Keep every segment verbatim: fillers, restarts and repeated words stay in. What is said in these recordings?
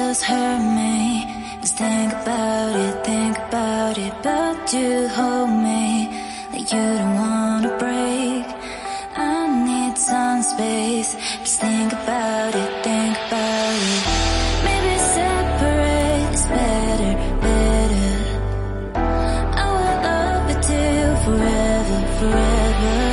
just hurt me. Just think about it, think about it. But you hold me like you don't wanna break. I need some space. Just think about it, think about it. Maybe separate is better, better. I will love you till forever, forever.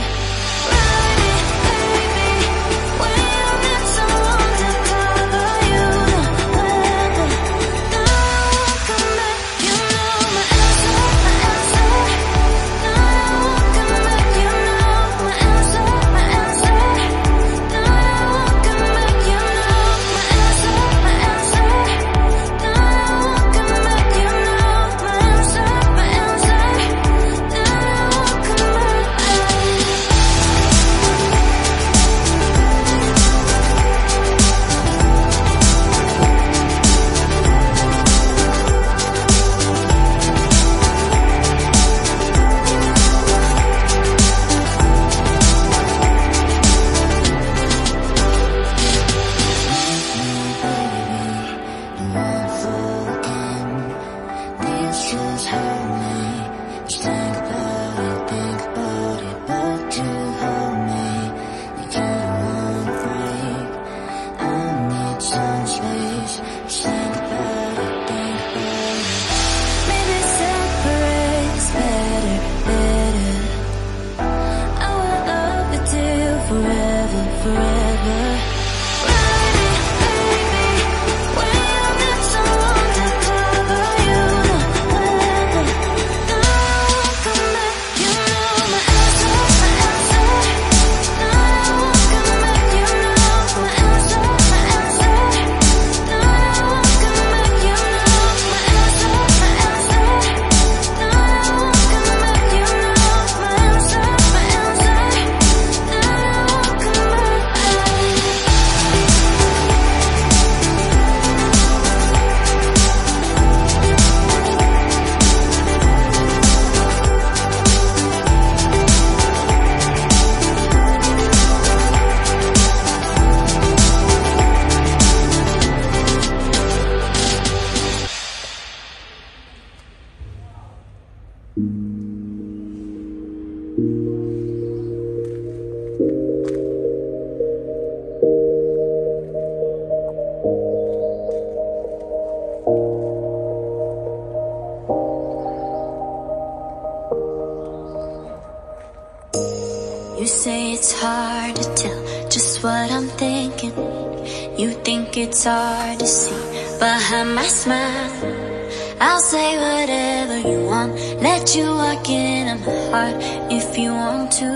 You say it's hard to tell just what I'm thinking. You think it's hard to see behind my smile. I'll say whatever you want, let you walk in my heart if you want to.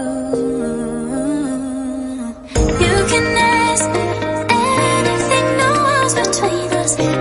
You can ask me anything, no walls between us.